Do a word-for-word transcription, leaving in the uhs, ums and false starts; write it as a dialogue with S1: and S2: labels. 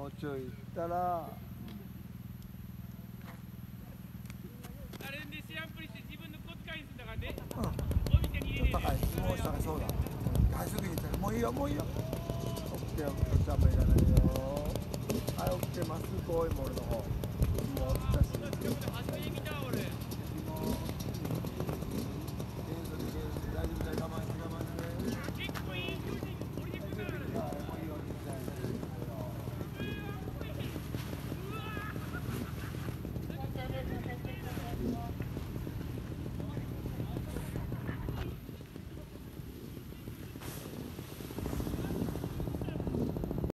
S1: うちょい行ったら
S2: あれで知らんぷりして自分の小遣いにするんだからね。
S1: うん
S2: お店に入れる。
S1: 高いもう高そうだはいすぐに行ったらもういいよもういいよオッケーオッケーちゃんもいらないよはいオッケーまっすぐ遠いも俺の方もう来たし